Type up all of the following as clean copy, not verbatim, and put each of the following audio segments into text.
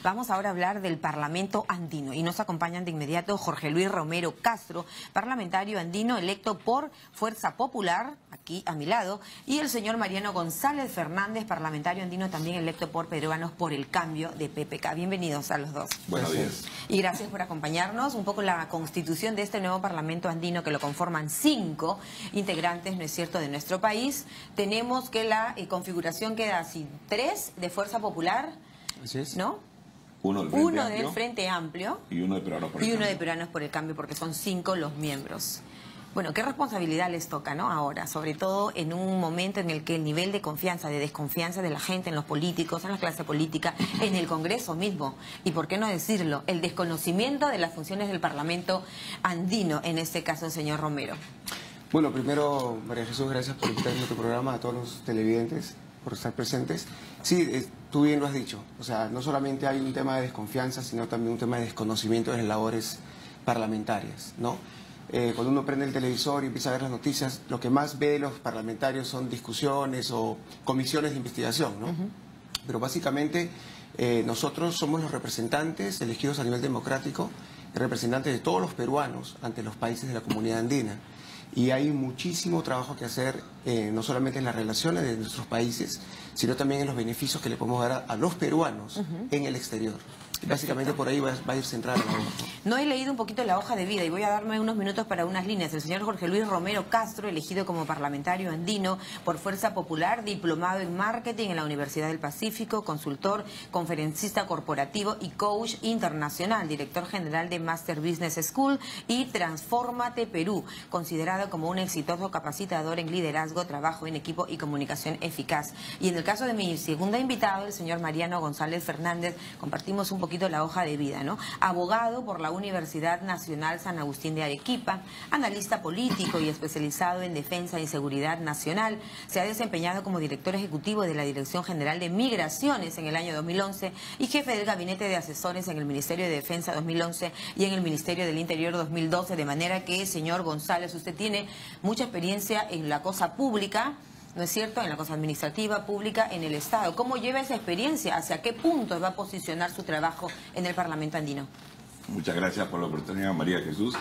Vamos ahora a hablar del Parlamento andino y nos acompañan de inmediato Jorge Luis Romero Castro, parlamentario andino electo por Fuerza Popular, aquí a mi lado, y el señor Mariano González Fernández, parlamentario andino también electo por Peruanos por el Cambio de PPK. Bienvenidos a los dos. Buenos días. Y gracias por acompañarnos. Un poco la constitución de este nuevo Parlamento andino, que lo conforman 5 integrantes, ¿no es cierto?, de nuestro país. Tenemos que la configuración queda así: 3 de Fuerza Popular, así es, ¿no? Uno del Frente Amplio y uno de Peruanos por el Cambio. Y uno de Peruanos por el Cambio, porque son 5 los miembros. Bueno, ¿qué responsabilidad les toca, no? Ahora, sobre todo en un momento en el que el nivel de confianza, de desconfianza de la gente en los políticos, en la clase política, en el Congreso mismo, y por qué no decirlo, el desconocimiento de las funciones del Parlamento andino, en este caso, señor Romero. Bueno, primero, María Jesús, gracias por invitarme a tu programa, a todos los televidentes por estar presentes. Sí, tú bien lo has dicho, o sea, no solamente hay un tema de desconfianza, sino también un tema de desconocimiento de las labores parlamentarias, ¿no? Cuando uno prende el televisor y empieza a ver las noticias, lo que más ve los parlamentarios son discusiones o comisiones de investigación, ¿no? Pero básicamente nosotros somos los representantes elegidos a nivel democrático, representantes de todos los peruanos ante los países de la comunidad andina. Y hay muchísimo trabajo que hacer, no solamente en las relaciones de nuestros países, sino también en los beneficios que le podemos dar a los peruanos en el exterior. Básicamente por ahí va a ir centrada la hoja. No he leído un poquito la hoja de vida y voy a darme unos minutos para unas líneas. El señor Jorge Luis Romero Castro, elegido como parlamentario andino por Fuerza Popular, diplomado en marketing en la Universidad del Pacífico, consultor, conferencista corporativo y coach internacional, director general de Master Business School y Transfórmate Perú, considerado como un exitoso capacitador en liderazgo, trabajo en equipo y comunicación eficaz. Y en el caso de mi segunda invitada, el señor Mariano González Fernández, compartimos un poquito la hoja de vida, ¿no? Abogado por la Universidad Nacional San Agustín de Arequipa, analista político y especializado en defensa y seguridad nacional. Se ha desempeñado como director ejecutivo de la Dirección General de Migraciones en el año 2011 y jefe del Gabinete de Asesores en el Ministerio de Defensa 2011 y en el Ministerio del Interior 2012, de manera que, señor González, usted tiene mucha experiencia en la cosa pública, ¿no es cierto?, en la cosa administrativa, pública, en el Estado. ¿Cómo lleva esa experiencia? ¿Hacia qué punto va a posicionar su trabajo en el Parlamento andino? Muchas gracias por la oportunidad, María Jesús.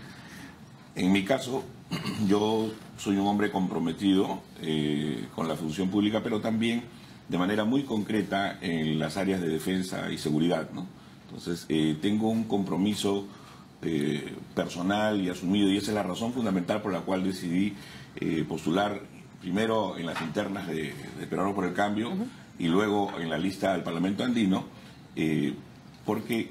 En mi caso, yo soy un hombre comprometido con la función pública, pero también de manera muy concreta en las áreas de defensa y seguridad, ¿no? Entonces, tengo un compromiso personal y asumido, y esa es la razón fundamental por la cual decidí postular primero en las internas de Peruanos por el Cambio y luego en la lista del Parlamento andino, porque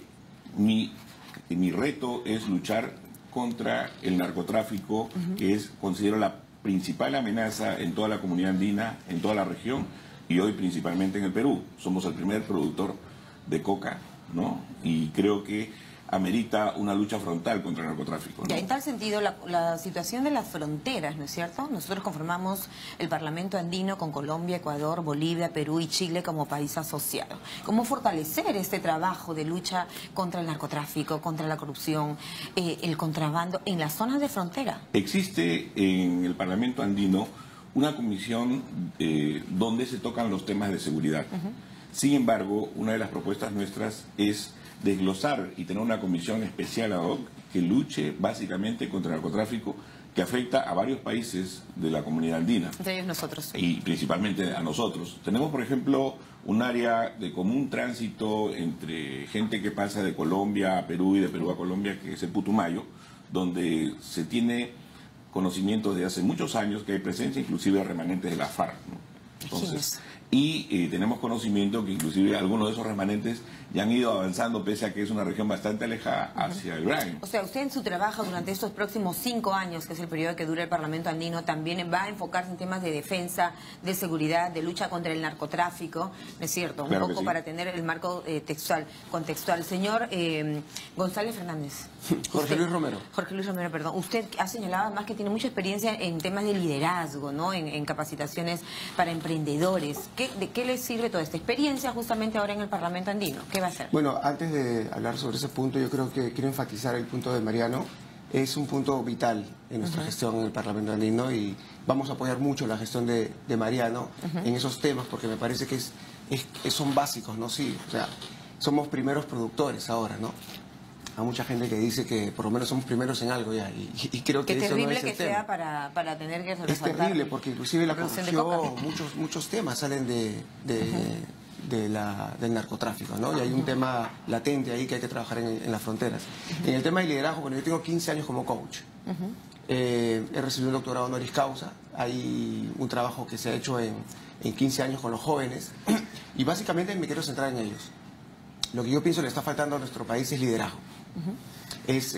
mi reto es luchar contra el narcotráfico, que es, considero, la principal amenaza en toda la comunidad andina, en toda la región y hoy principalmente en el Perú. Somos el primer productor de coca, ¿no? Y creo que amerita una lucha frontal contra el narcotráfico, ¿no? Ya, en tal sentido, la situación de las fronteras, ¿no es cierto? Nosotros conformamos el Parlamento andino con Colombia, Ecuador, Bolivia, Perú y Chile como país asociado. ¿Cómo fortalecer este trabajo de lucha contra el narcotráfico, contra la corrupción, el contrabando en las zonas de frontera? Existe en el Parlamento andino una comisión donde se tocan los temas de seguridad. Sin embargo, una de las propuestas nuestras es desglosar y tener una comisión especial ad hoc que luche básicamente contra el narcotráfico, que afecta a varios países de la comunidad andina. Entre ellos nosotros. Y principalmente a nosotros. Tenemos, por ejemplo, un área de común tránsito entre gente que pasa de Colombia a Perú y de Perú a Colombia, que es el Putumayo, donde se tiene conocimiento de hace muchos años que hay presencia inclusive de remanentes de la FARC, ¿no? Entonces, y tenemos conocimiento que inclusive algunos de esos remanentes ya han ido avanzando, pese a que es una región bastante alejada, hacia el Brain. O sea, usted en su trabajo durante estos próximos 5 años, que es el periodo que dura el Parlamento andino, también va a enfocarse en temas de defensa, de seguridad, de lucha contra el narcotráfico, ¿no es cierto? Claro, un poco sí, para tener el marco contextual. Señor González Fernández. Jorge Luis Romero. Jorge Luis Romero, perdón. Usted ha señalado además que tiene mucha experiencia en temas de liderazgo, ¿no? En capacitaciones para emprendedores. ¿De qué le sirve toda esta experiencia justamente ahora en el Parlamento andino? ¿Qué va a hacer? Bueno, antes de hablar sobre ese punto, yo creo que quiero enfatizar el punto de Mariano. Es un punto vital en nuestra gestión en el Parlamento andino y vamos a apoyar mucho la gestión de Mariano en esos temas porque me parece que son básicos, ¿no? Sí, o sea, somos primeros productores ahora, ¿no? Hay mucha gente que dice que por lo menos somos primeros en algo ya, y creo que Qué eso no terrible es el que tema. sea para tener que Es resaltar terrible porque inclusive la producción de corrupción, coca. muchos temas salen del narcotráfico, ¿no? Y hay un tema latente ahí que hay que trabajar en las fronteras. En el tema de liderazgo, bueno, yo tengo 15 años como coach. He recibido un doctorado honoris causa. Hay un trabajo que se ha hecho en 15 años con los jóvenes y básicamente me quiero centrar en ellos. Lo que yo pienso le está faltando a nuestro país es liderazgo. Es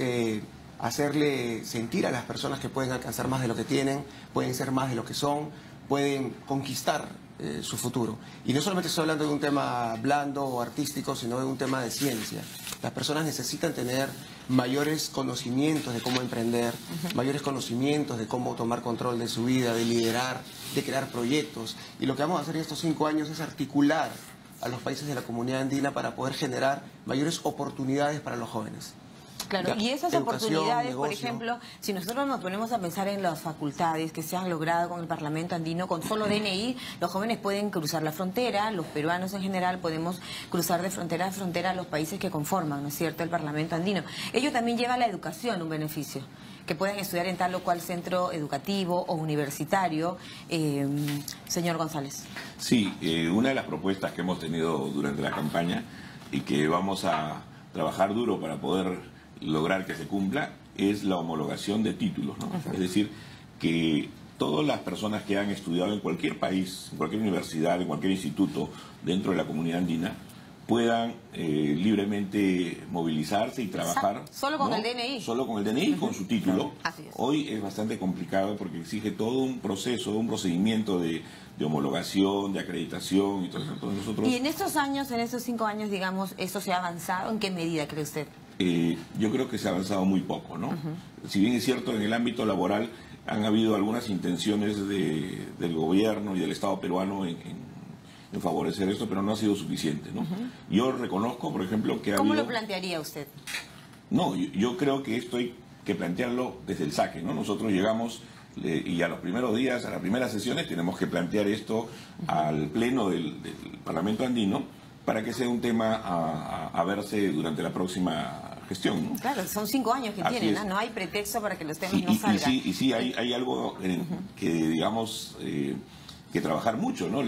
hacerle sentir a las personas que pueden alcanzar más de lo que tienen, pueden ser más de lo que son, pueden conquistar su futuro. Y no solamente estoy hablando de un tema blando o artístico, sino de un tema de ciencia. Las personas necesitan tener mayores conocimientos de cómo emprender, mayores conocimientos de cómo tomar control de su vida, de liderar, de crear proyectos. Y lo que vamos a hacer en estos 5 años es articular a los países de la comunidad andina para poder generar mayores oportunidades para los jóvenes. Claro, y esas Educación, oportunidades, por negocio. ejemplo, si nosotros nos ponemos a pensar en las facultades que se han logrado con el Parlamento andino, con solo DNI, los jóvenes pueden cruzar la frontera, los peruanos en general podemos cruzar de frontera a frontera a los países que conforman, ¿no es cierto?, el Parlamento andino. Ello también lleva a la educación un beneficio, que puedan estudiar en tal o cual centro educativo o universitario. Señor González. Sí, una de las propuestas que hemos tenido durante la campaña y que vamos a trabajar duro para poder lograr que se cumpla es la homologación de títulos, ¿no? Es decir, que todas las personas que han estudiado en cualquier país, en cualquier universidad, en cualquier instituto dentro de la comunidad andina, puedan libremente movilizarse y trabajar. Solo con ¿no? el DNI. Solo con el DNI, con su título. Así es. Hoy es bastante complicado porque exige todo un proceso, un procedimiento de homologación, de acreditación y todo eso. Entonces nosotros, Y en estos años, en estos 5 años, digamos, ¿eso se ha avanzado? ¿En qué medida cree usted? yo creo que se ha avanzado muy poco, ¿no? Si bien es cierto, en el ámbito laboral han habido algunas intenciones del gobierno y del Estado peruano en favorecer esto, pero no ha sido suficiente, ¿no? Yo reconozco, por ejemplo, que ha ¿Cómo habido... lo plantearía usted? No, yo creo que esto hay que plantearlo desde el saque, ¿no? Nosotros llegamos y a los primeros días, a las primeras sesiones, tenemos que plantear esto al pleno del Parlamento andino para que sea un tema a verse durante la próxima gestión, ¿no? Claro, son 5 años que Así tienen, es. ¿no? No hay pretexto para que los temas no Y salgan. sí, hay algo que, digamos, que trabajar mucho, ¿no?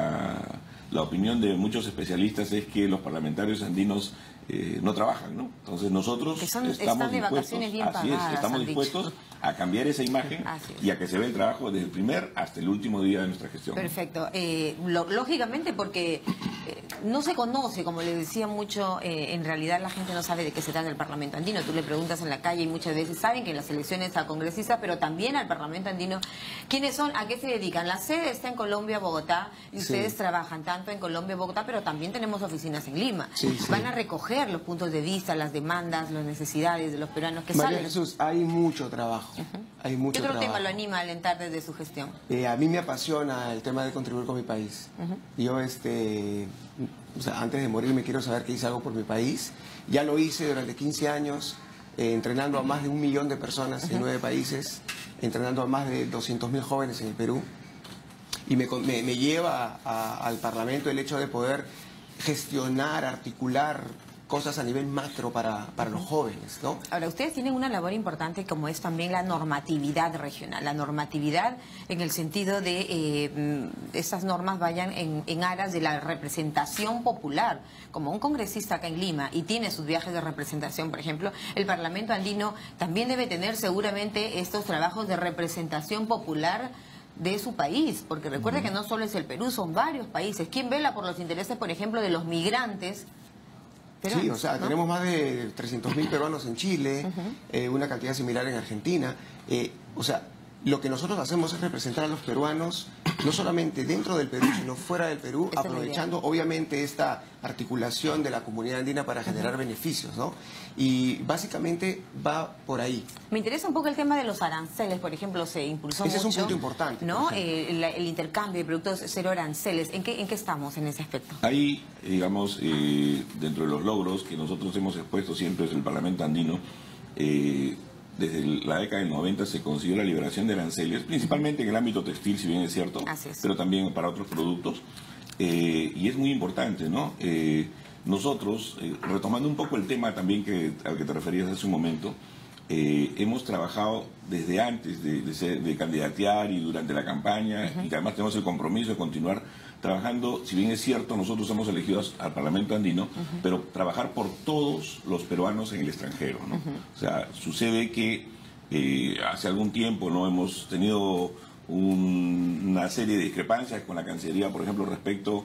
La opinión de muchos especialistas es que los parlamentarios andinos no trabajan, ¿no? Entonces nosotros están estamos de vacaciones bien pagadas, estamos han dicho. dispuestos a cambiar esa imagen Así es. y a que se vea el trabajo desde el primer hasta el último día de nuestra gestión. Perfecto. Lógicamente porque no se conoce, como le decía mucho, en realidad la gente no sabe de qué se trata el Parlamento andino. Tú le preguntas en la calle y muchas veces saben que en las elecciones a congresistas, pero también al Parlamento andino, ¿quiénes son? ¿A qué se dedican? La sede está en Colombia, Bogotá, y ustedes trabajan tanto en Colombia, Bogotá, pero también tenemos oficinas en Lima. Sí, sí. Van a recoger los puntos de vista, las demandas, las necesidades de los peruanos que María salen. Jesús, hay mucho trabajo. Hay mucho ¿Qué otro trabajo. tema lo anima a alentar desde su gestión? A mí me apasiona el tema de contribuir con mi país. Yo, o sea, antes de morir me quiero saber que hice algo por mi país. Ya lo hice durante 15 años, entrenando a más de 1 millón de personas en 9 países, entrenando a más de 200.000 jóvenes en el Perú. Y me lleva al Parlamento el hecho de poder gestionar, articular cosas a nivel macro para los jóvenes, ¿no? Ahora, ustedes tienen una labor importante como es también la normatividad regional. La normatividad en el sentido de esas normas vayan en aras de la representación popular. Como un congresista acá en Lima y tiene sus viajes de representación, por ejemplo, el Parlamento andino también debe tener seguramente estos trabajos de representación popular de su país, porque recuerde que no solo es el Perú, son varios países. ¿Quién vela por los intereses, por ejemplo, de los migrantes peruanos? Sí, o sea, ¿no? tenemos más de 300.000 peruanos en Chile, una cantidad similar en Argentina. O sea, lo que nosotros hacemos es representar a los peruanos, no solamente dentro del Perú, sino fuera del Perú, Esa es la aprovechando obviamente esta articulación de la comunidad andina para generar beneficios, ¿no? Y básicamente va por ahí. Me interesa un poco el tema de los aranceles, por ejemplo, se impulsó Ese mucho. es un punto importante, ¿No? por El intercambio de productos cero aranceles. ¿En qué estamos en ese aspecto? Hay, digamos, dentro de los logros que nosotros hemos expuesto siempre desde el Parlamento andino, desde la década del 90 se consiguió la liberación de aranceles, principalmente en el ámbito textil, si bien es cierto, Así es. pero también para otros productos. Y es muy importante, ¿no? nosotros, retomando un poco el tema también al que te referías hace un momento, hemos trabajado desde antes de candidatear y durante la campaña, y además tenemos el compromiso de continuar trabajando. Si bien es cierto, nosotros somos elegidos al Parlamento andino, pero trabajar por todos los peruanos en el extranjero, ¿no? O sea, sucede que hace algún tiempo no hemos tenido una serie de discrepancias con la Cancillería, por ejemplo, respecto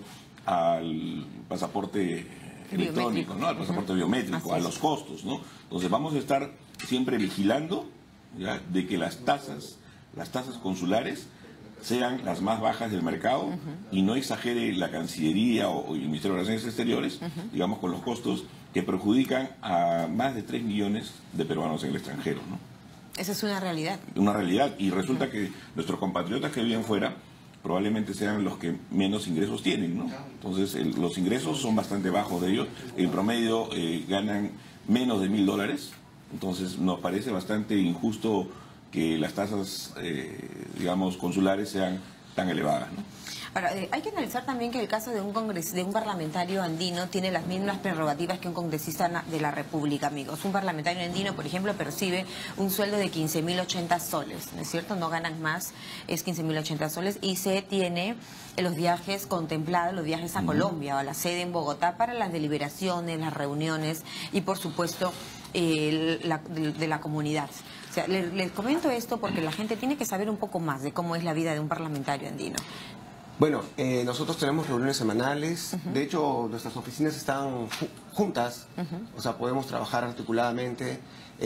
al pasaporte electrónico, ¿no? Al pasaporte biométrico, a los costos, ¿no? Entonces vamos a estar siempre vigilando, ¿ya?, de que las tasas consulares sean las más bajas del mercado y no exagere la Cancillería o el Ministerio de Relaciones Exteriores, digamos, con los costos que perjudican a más de 3 millones de peruanos en el extranjero, ¿no? Esa es una realidad. Una realidad, y resulta que nuestros compatriotas que viven fuera probablemente sean los que menos ingresos tienen, ¿no? Entonces los ingresos son bastante bajos de ellos, en promedio ganan menos de $1.000, entonces nos parece bastante injusto que las tasas, digamos, consulares sean tan elevadas, ¿no? Ahora, hay que analizar también que el caso de un parlamentario andino tiene las mismas prerrogativas que un congresista de la República, amigos. Un parlamentario andino, por ejemplo, percibe un sueldo de 15.080 soles, ¿no es cierto? No ganan más, es 15.080 soles, y se tiene los viajes contemplados, los viajes a Colombia o a la sede en Bogotá para las deliberaciones, las reuniones y, por supuesto, de la comunidad. O sea, les comento esto porque la gente tiene que saber un poco más de cómo es la vida de un parlamentario andino. Bueno, nosotros tenemos reuniones semanales. De hecho, nuestras oficinas están juntas, o sea, podemos trabajar articuladamente.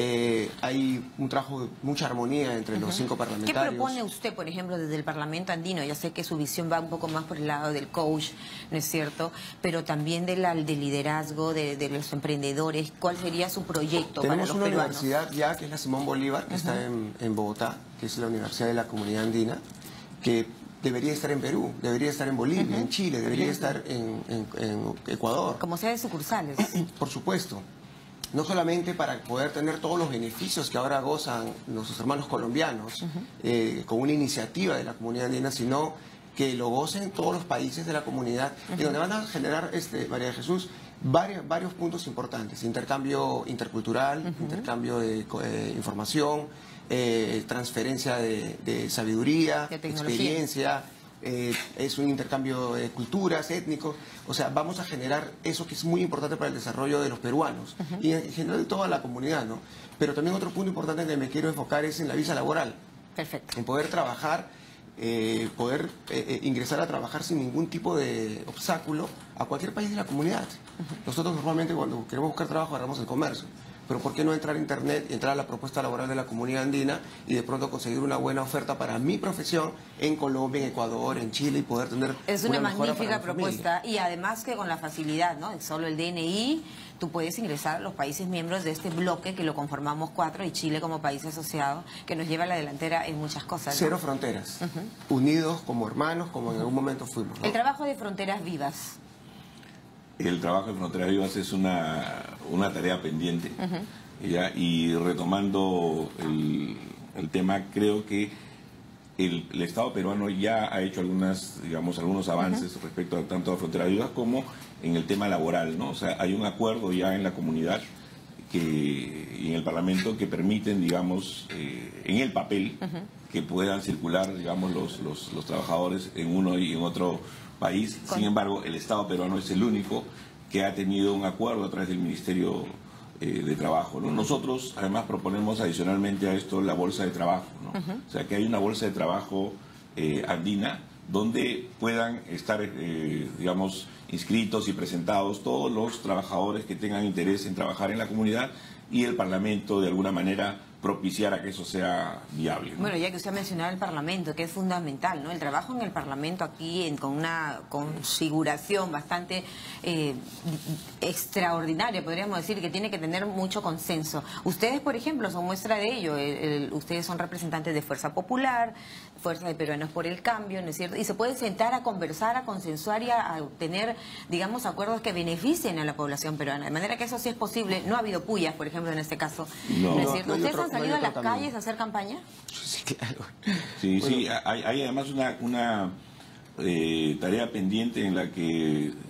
Hay un trabajo de mucha armonía entre los 5 parlamentarios. ¿Qué propone usted, por ejemplo, desde el Parlamento andino? Ya sé que su visión va un poco más por el lado del coach, ¿no es cierto? Pero también del liderazgo, de los emprendedores. ¿Cuál sería su proyecto para los peruanos? Tenemos una universidad ya, que es la Simón Bolívar, que está en Bogotá, que es la Universidad de la Comunidad Andina, que debería estar en Perú, debería estar en Bolivia, en Chile, debería estar en Ecuador. Como sea de sucursales. Por supuesto. No solamente para poder tener todos los beneficios que ahora gozan nuestros hermanos colombianos con una iniciativa de la comunidad andina, sino que lo gocen todos los países de la comunidad, y donde van a generar, María de Jesús, varios puntos importantes: intercambio intercultural, intercambio de información, transferencia de sabiduría, de experiencia, es un intercambio de culturas, étnicos. O sea, vamos a generar eso que es muy importante para el desarrollo de los peruanos y en general de toda la comunidad, ¿no? Pero también otro punto importante en el que me quiero enfocar es en la visa laboral. Perfecto. En poder trabajar, ingresar a trabajar sin ningún tipo de obstáculo a cualquier país de la comunidad. Nosotros normalmente cuando queremos buscar trabajo agarramos el comercio. Pero ¿por qué no entrar a Internet, entrar a la propuesta laboral de la comunidad andina y de pronto conseguir una buena oferta para mi profesión en Colombia, en Ecuador, en Chile, y poder tener Es una magnífica propuesta, y además que con la facilidad, ¿no?, solo el DNI, tú puedes ingresar a los países miembros de este bloque que lo conformamos 4, y Chile como país asociado, que nos lleva a la delantera en muchas cosas, ¿no? Cero fronteras, unidos como hermanos, como en algún momento fuimos, ¿no? El trabajo de Fronteras Vivas. El trabajo de Fronteras Vivas es una tarea pendiente, ¿ya? Y retomando el tema, creo que el Estado peruano ya ha hecho algunos avances respecto a tanto a Fronteras Vivas como en el tema laboral, ¿no? O sea, hay un acuerdo ya en la comunidad y en el Parlamento que permiten, digamos, en el papel, que puedan circular, digamos, los trabajadores en uno y en otro país. Sin embargo, el Estado peruano es el único que ha tenido un acuerdo a través del Ministerio de Trabajo, ¿no? Nosotros además proponemos adicionalmente a esto la bolsa de trabajo, ¿no? O sea, que hay una bolsa de trabajo andina donde puedan estar, digamos, inscritos y presentados todos los trabajadores que tengan interés en trabajar en la comunidad, y el Parlamento de alguna manera propiciar a que eso sea viable, ¿no? Bueno, ya que usted ha mencionado el Parlamento, que es fundamental, ¿no? El trabajo en el Parlamento aquí con una configuración bastante extraordinaria, podríamos decir, que tiene que tener mucho consenso. Ustedes, por ejemplo, son muestra de ello. Ustedes son representantes de Fuerza Popular, Fuerza de Peruanos por el Cambio, ¿no es cierto? Y se pueden sentar a conversar, a consensuar y a obtener, digamos, acuerdos que beneficien a la población peruana. De manera que eso sí es posible. No ha habido pullas, por ejemplo, en este caso. ¿No es cierto? ¿Ustedes han salido a las calles a hacer campaña? Sí, claro. Sí, bueno. sí, hay además una tarea pendiente en la que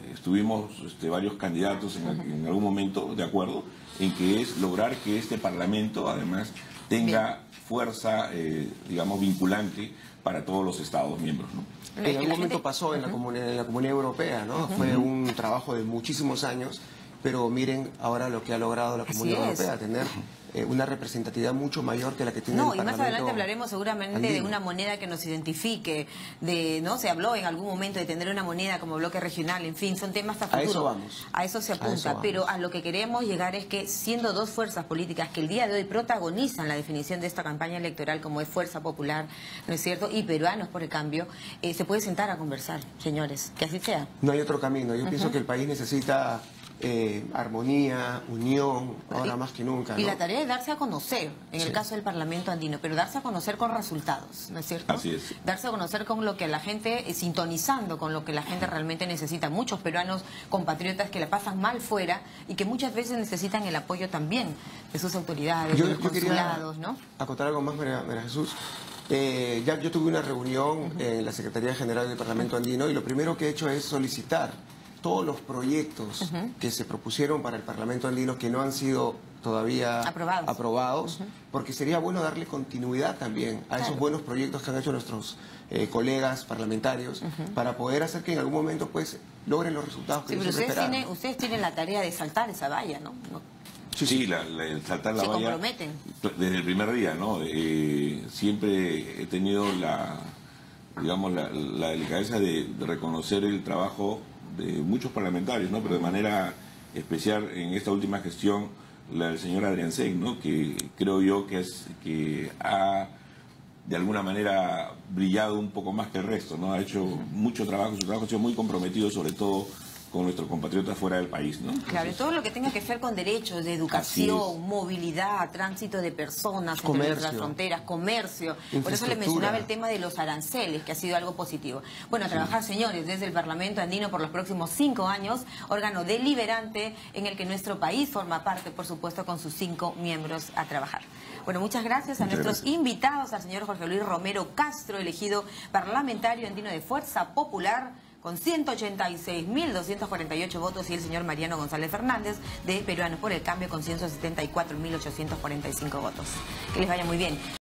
estuvimos varios candidatos en algún momento de acuerdo en que es lograr que este Parlamento además tenga fuerza, digamos, vinculante para todos los Estados miembros, ¿no? En algún momento pasó en la Comunidad Europea, ¿no? Fue un trabajo de muchísimos años, pero miren ahora lo que ha logrado la Comunidad Europea, tener una representatividad mucho mayor que la que tiene el Parlamento. No, y más adelante hablaremos seguramente andino, de una moneda que nos identifique, no se habló en algún momento de tener una moneda como bloque regional, en fin, son temas a futuro. A eso vamos. A eso se apunta, pero a lo que queremos llegar es que siendo dos fuerzas políticas que el día de hoy protagonizan la definición de esta campaña electoral como es Fuerza Popular, ¿no es cierto? Y Peruanos por el Cambio, se puede sentar a conversar, señores, que así sea. No hay otro camino, yo pienso que el país necesita armonía, unión, ahora más que nunca, ¿no? Y la tarea de darse a conocer, en el caso del Parlamento andino, pero darse a conocer con resultados, ¿no es cierto? Así es. Darse a conocer con lo que la gente, sintonizando con lo que la gente realmente necesita. Muchos peruanos compatriotas que la pasan mal fuera y que muchas veces necesitan el apoyo también de sus autoridades, de los consulados, ¿no? Acotar algo más, María Jesús. Yo tuve una reunión en la Secretaría General del Parlamento andino y lo primero que he hecho es solicitar todos los proyectos que se propusieron para el Parlamento andino que no han sido todavía aprobados, porque sería bueno darle continuidad también a esos buenos proyectos que han hecho nuestros colegas parlamentarios para poder hacer que en algún momento pues logren los resultados que ellos esperan. Ustedes tienen la tarea de saltar esa valla, ¿no? Sí, saltar la valla. Se comprometen. Desde el primer día, ¿no? Siempre he tenido la delicadeza de reconocer el trabajo de muchos parlamentarios, ¿no? Pero de manera especial en esta última gestión la del señor Adrián Seng, ¿no? Que creo yo que ha de alguna manera brillado un poco más que el resto, ¿no? Ha hecho mucho trabajo, su trabajo ha sido muy comprometido, sobre todo con nuestros compatriotas fuera del país, ¿no? Entonces, claro, y todo lo que tenga que ver con derechos de educación, movilidad, tránsito de personas entre nuestras fronteras, comercio. Por eso le mencionaba el tema de los aranceles, que ha sido algo positivo. Bueno, a trabajar, señores, desde el Parlamento andino por los próximos 5 años, órgano deliberante en el que nuestro país forma parte, por supuesto, con sus 5 miembros a trabajar. Bueno, muchas gracias a nuestros invitados, al señor Jorge Luis Romero Castro, elegido parlamentario andino de Fuerza Popular, con 186.248 votos, y el señor Mariano González Fernández, de Peruanos por el Cambio, con 174.845 votos. Que les vaya muy bien.